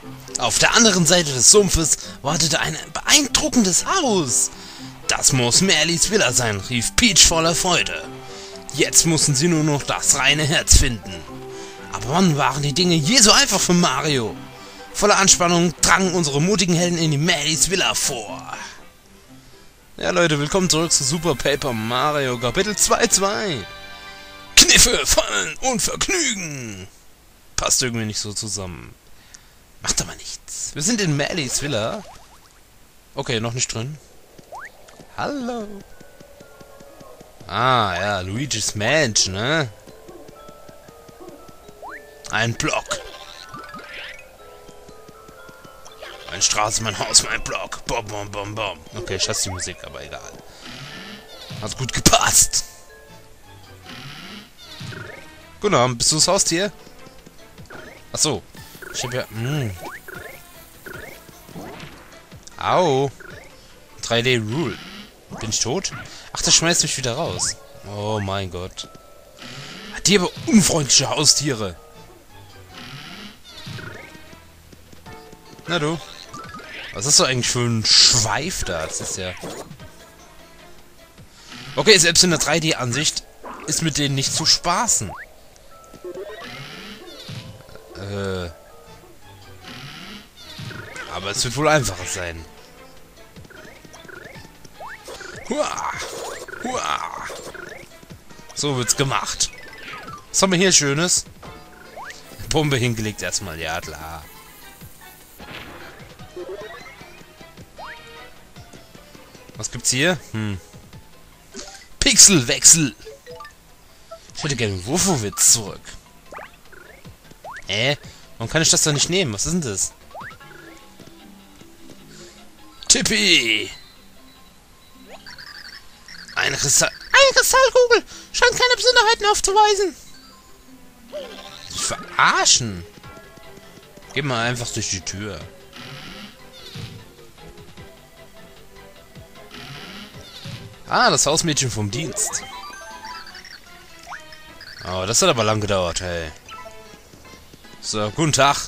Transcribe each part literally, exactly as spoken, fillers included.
Auf der anderen Seite des Sumpfes wartete ein beeindruckendes Haus. Das muss Merlys Villa sein, rief Peach voller Freude. Jetzt mussten sie nur noch das reine Herz finden. Aber wann waren die Dinge je so einfach für Mario? Voller Anspannung drangen unsere mutigen Helden in die Merlys Villa vor. Ja Leute, willkommen zurück zu Super Paper Mario Kapitel zwei Punkt zwei. Kniffe, Fallen und Vergnügen. Passt irgendwie nicht so zusammen. Macht aber nichts. Wir sind in Merlys Villa. Okay, noch nicht drin. Hallo. Ah, ja, Luigi's Mansion, ne? Ein Block. Meine Straße, mein Haus, mein Block. Bom, bom, bom, bom. Okay, ich hasse die Musik, aber egal. Hat gut gepasst. Guten Abend, bist du das Haustier? Achso. Ich hab ja... Mh. Au. drei D Rule. Bin ich tot? Ach, das schmeißt mich wieder raus. Oh mein Gott. Die aber unfreundliche Haustiere. Na du. Was ist so eigentlich für ein Schweif da? Das ist ja... Okay, selbst in der drei D-Ansicht ist mit denen nicht zu spaßen. Äh... Aber es wird wohl einfacher sein. Hua! Hua! So wird's gemacht. Was haben wir hier Schönes? Bombe hingelegt erstmal, ja klar. Was gibt's hier? Hm. Pixelwechsel! Ich hätte gerne Wurfowitz zurück. Äh? Warum kann ich das doch nicht nehmen? Was ist denn das? Tippi! Eine Kristall... Eine Kristallkugel! Scheint keine Besonderheiten aufzuweisen. Dich verarschen? Geh mal einfach durch die Tür. Ah, das Hausmädchen vom Dienst. Oh, das hat aber lang gedauert, hey. So, guten Tag.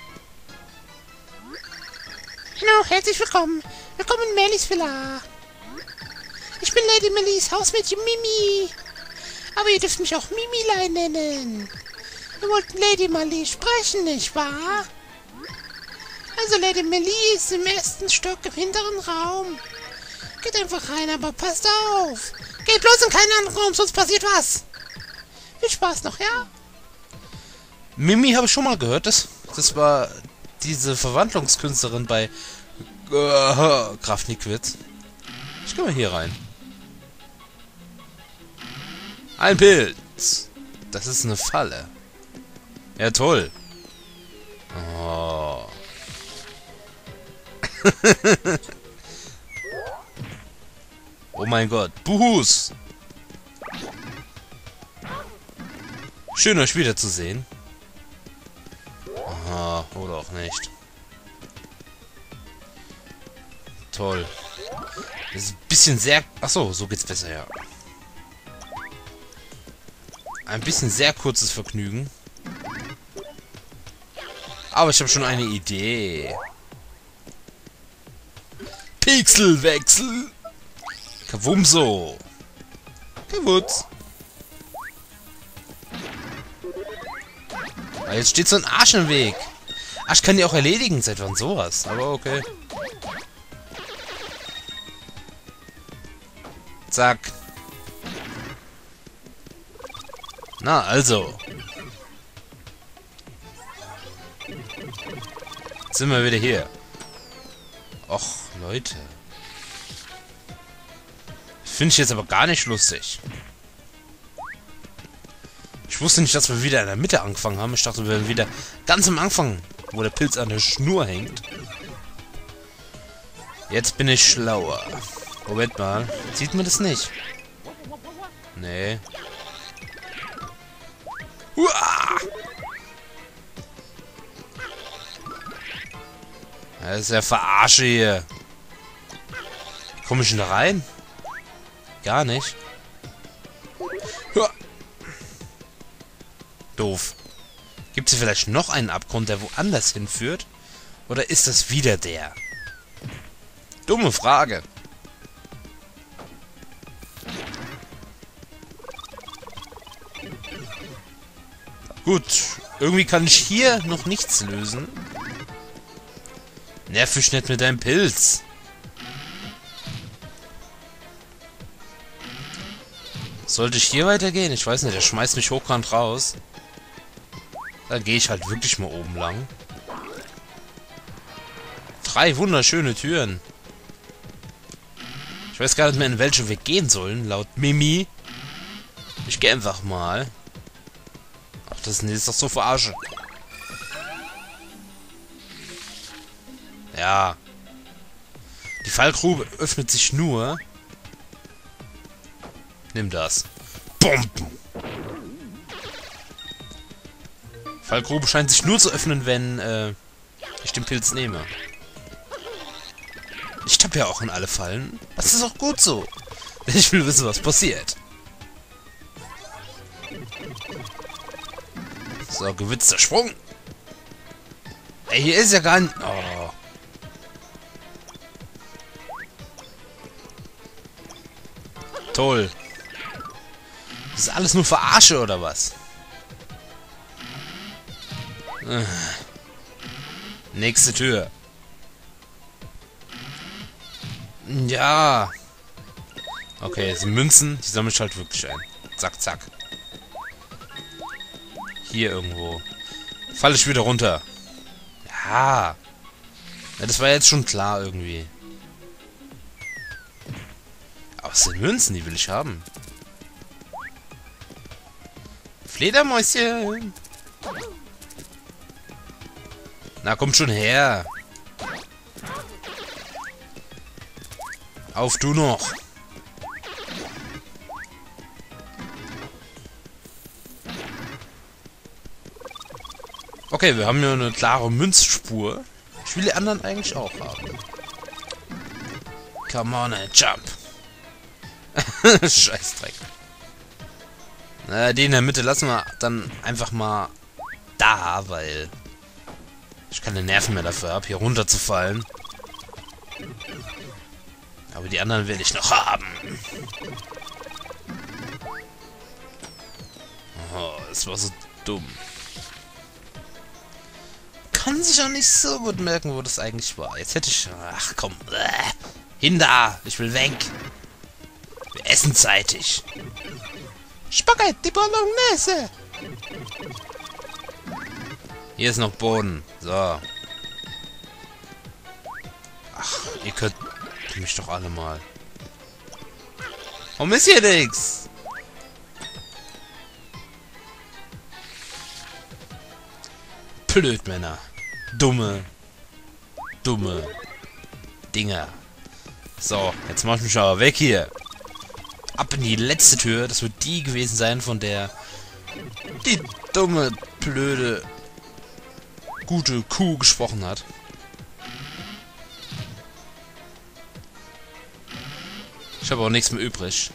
Hallo, herzlich willkommen. Willkommen in Merlys Villa. Ich bin Lady Mellys Hausmädchen Mimi. Aber ihr dürft mich auch Mimilei nennen. Wir wollten Lady Melly sprechen, nicht wahr? Also Lady Melly ist im ersten Stock im hinteren Raum. Geht einfach rein, aber passt auf. Geht bloß in keinen anderen Raum, sonst passiert was. Viel Spaß noch, ja? Mimi habe ich schon mal gehört. Das, das war diese Verwandlungskünstlerin bei uh, Kraftnikwitz. Ich gehe mal hier rein. Ein Pilz. Das ist eine Falle. Ja, toll. Oh. Oh mein Gott. Buhus. Schön, euch wiederzusehen. Aha, oder auch nicht. Toll. Das ist ein bisschen sehr... Achso, so geht's besser, ja. Ein bisschen sehr kurzes Vergnügen. Aber ich habe schon eine Idee. Pixelwechsel. Kawumso. Kawutz. Ah, jetzt steht so ein Arsch im Weg. Ach, ich kann die auch erledigen, seit wann sowas. Aber okay. Zack. Na, also. Jetzt sind wir wieder hier. Och, Leute. Finde ich jetzt aber gar nicht lustig. Ich wusste nicht, dass wir wieder in der Mitte angefangen haben. Ich dachte, wir wären wieder ganz am Anfang, wo der Pilz an der Schnur hängt. Jetzt bin ich schlauer. Moment mal. Sieht man das nicht? Nee. Uah! Das ist ja Verarsche hier. Komme ich denn da rein? Gar nicht. Uah! Doof. Gibt es hier vielleicht noch einen Abgrund, der woanders hinführt? Oder ist das wieder der? Dumme Frage. Gut, irgendwie kann ich hier noch nichts lösen. Nerv mich nicht mit deinem Pilz. Sollte ich hier weitergehen? Ich weiß nicht, der schmeißt mich hochkant raus. Dann gehe ich halt wirklich mal oben lang. Drei wunderschöne Türen. Ich weiß gar nicht mehr, in welche wir gehen sollen, laut Mimi. Ich gehe einfach mal. Ach, das ist doch so verarsche. Ja. Die Fallgrube öffnet sich nur. Nimm das. Bum. Fallgrube scheint sich nur zu öffnen, wenn äh, ich den Pilz nehme. Ich tappe ja auch in alle Fallen. Das ist auch gut so. Denn ich will wissen, was passiert. So, gewitzter Sprung. Ey, hier ist ja gar nicht... Oh. Toll. Das ist alles nur Verarsche, oder was? Äh. Nächste Tür. Ja. Okay, die Münzen, die sammle ich halt wirklich ein. Zack, zack. Hier irgendwo. Falle ich wieder runter. Ja. Ja, das war jetzt schon klar irgendwie. Aber es sind Münzen, die will ich haben. Fledermäuschen. Na, kommt schon her. Auf du noch. Okay, wir haben hier eine klare Münzspur. Ich will die anderen eigentlich auch haben. Come on and jump. Scheißdreck. Na, den in der Mitte lassen wir dann einfach mal da, weil ich keine Nerven mehr dafür habe, hier runterzufallen. Aber die anderen will ich noch haben. Oh, das war so dumm. Kann sich auch nicht so gut merken, wo das eigentlich war. Jetzt hätte ich... Ach komm. Hin da. Ich will weg. Wir essen zeitig. Spaghetti Bolognese. Hier ist noch Boden. So. Ach, ihr könnt mich doch alle mal. Warum ist hier nichts? Blödmänner. Dumme. Dumme. Dinger. So, jetzt mach ich mich aber weg hier. Ab in die letzte Tür. Das wird die gewesen sein, von der die dumme, blöde, gute Kuh gesprochen hat. Ich habe auch nichts mehr übrig.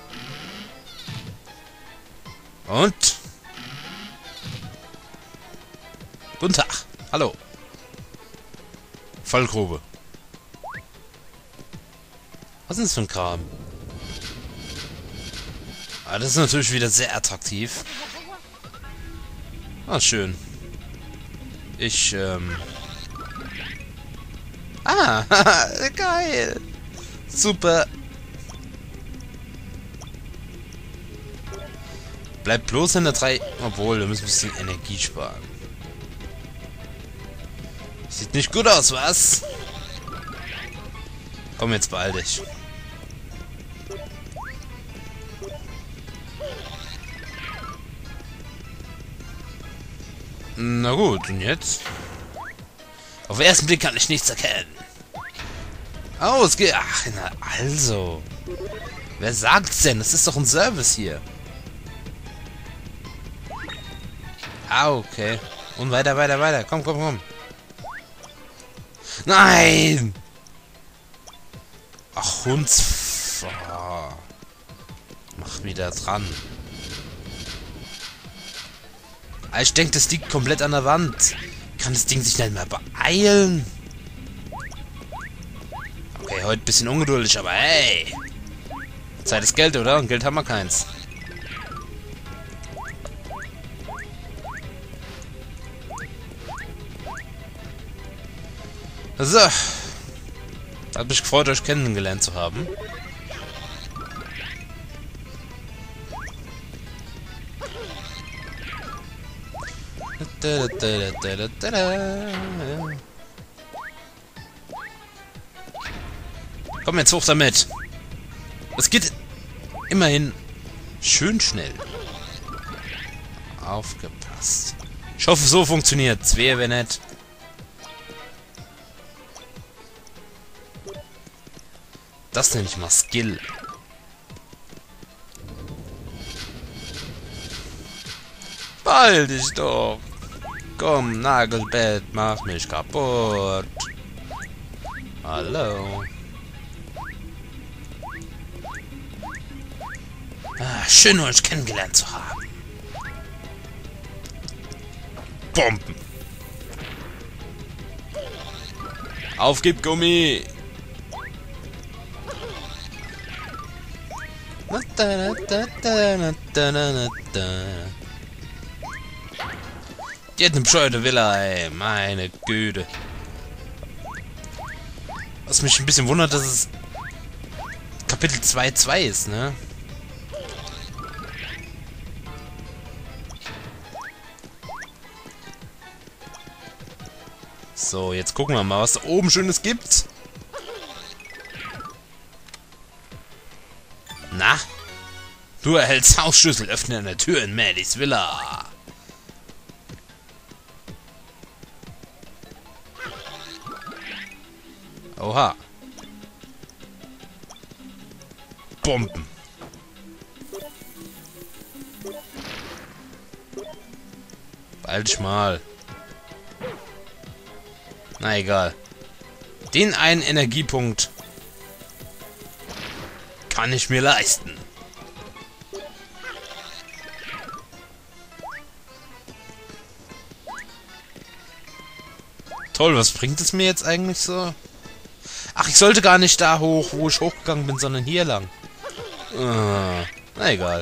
Und? Guten Tag. Hallo. Fallgrube. Was ist das für ein Kram? Ah, das ist natürlich wieder sehr attraktiv. Ah, schön. Ich, ähm... Ah, geil. Super. Bleibt bloß in der drei... Obwohl, wir müssen ein bisschen Energie sparen. Sieht nicht gut aus, was? Komm, jetzt beeil dich. Na gut, und jetzt? Auf den ersten Blick kann ich nichts erkennen. Oh, es geht... Ach, na, also. Wer sagt's denn? Das ist doch ein Service hier. Ah, okay. Und weiter, weiter, weiter. Komm, komm, komm. Nein! Ach, Hunds... Oh. Mach wieder dran. Ich denke, das liegt komplett an der Wand. Kann das Ding sich nicht mehr beeilen? Okay, heute ein bisschen ungeduldig, aber hey! Zeit ist Geld, oder? Und Geld haben wir keins. So. Hat mich gefreut, euch kennengelernt zu haben. Komm jetzt hoch damit. Es geht immerhin schön schnell. Aufgepasst. Ich hoffe, so funktioniert's. Wer wäre nett. Das nenne ich mal Skill. Ball dich doch. Komm, Nagelbett, mach mich kaputt. Hallo. Ah, schön, euch kennengelernt zu haben. Bomben. Auf, gib Gummi. Die hat eine bescheuerte Villa, ey. Meine Güte. Was mich ein bisschen wundert, dass es Kapitel zwei Punkt zwei ist, ne? So, jetzt gucken wir mal, was da oben Schönes gibt. Na? Du erhältst Hausschlüssel, öffne eine Tür in Merlys Villa. Oha. Bomben. Beeil dich mal. Na egal. Den einen Energiepunkt kann ich mir leisten. Toll, was bringt es mir jetzt eigentlich so? Ach, ich sollte gar nicht da hoch, wo ich hochgegangen bin, sondern hier lang. Uh, na egal.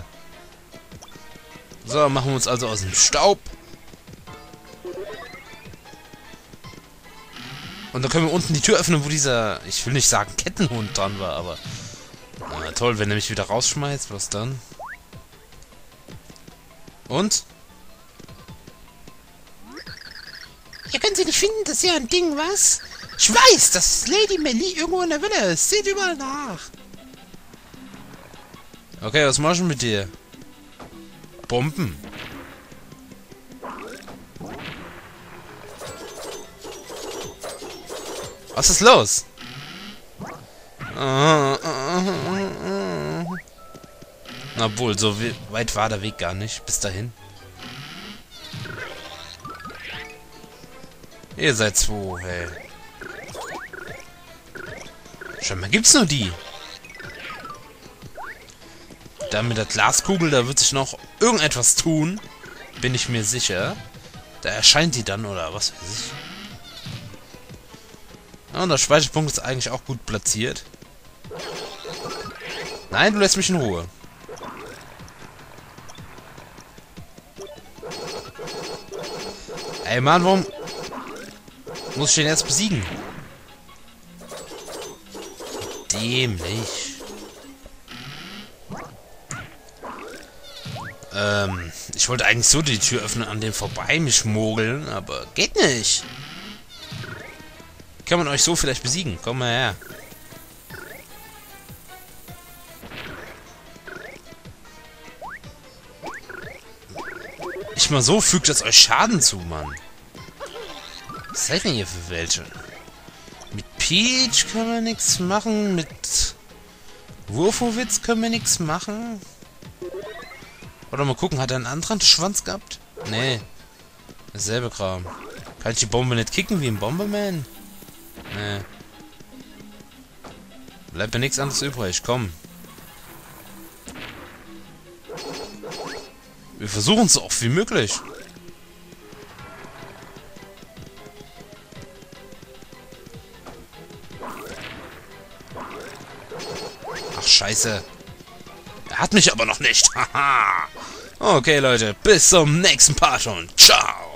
So, machen wir uns also aus dem Staub. Und dann können wir unten die Tür öffnen, wo dieser, ich will nicht sagen Kettenhund dran war, aber... Na toll, wenn er mich wieder rausschmeißt, was dann? Und? Ihr könnt sie nicht finden, das ist ja ein Ding, was? Ich weiß, dass Lady Melly irgendwo in der Villa ist. Seht überall nach. Okay, was mach ich mit dir? Bomben. Was ist los? Obwohl, so weit war der Weg gar nicht. Bis dahin. Ihr seid zwei, hey. Scheinbar gibt's nur die. Da mit der Glaskugel, da wird sich noch irgendetwas tun. Bin ich mir sicher. Da erscheint die dann, oder was weiß ich. Ja, und der Speicherpunkt ist eigentlich auch gut platziert. Nein, du lässt mich in Ruhe. Ey, Mann, warum muss ich den jetzt besiegen? Dämlich. Ähm, ich wollte eigentlich so die Tür öffnen, an dem vorbei mich mogeln, aber geht nicht. Kann man euch so vielleicht besiegen? Komm mal her. Nicht mal so fügt es euch Schaden zu, Mann. Was seid denn ihr für welche? Mit Peach können wir nichts machen. Mit Wurfowitz können wir nichts machen. Oder mal gucken, hat er einen anderen Schwanz gehabt? Nee. Dasselbe Kram. Kann ich die Bombe nicht kicken wie ein Bomberman? Nee. Bleibt mir nichts anderes übrig. Komm. Wir versuchen es so oft wie möglich. Ach, scheiße. Er hat mich aber noch nicht. Haha. Okay, Leute. Bis zum nächsten Part und ciao.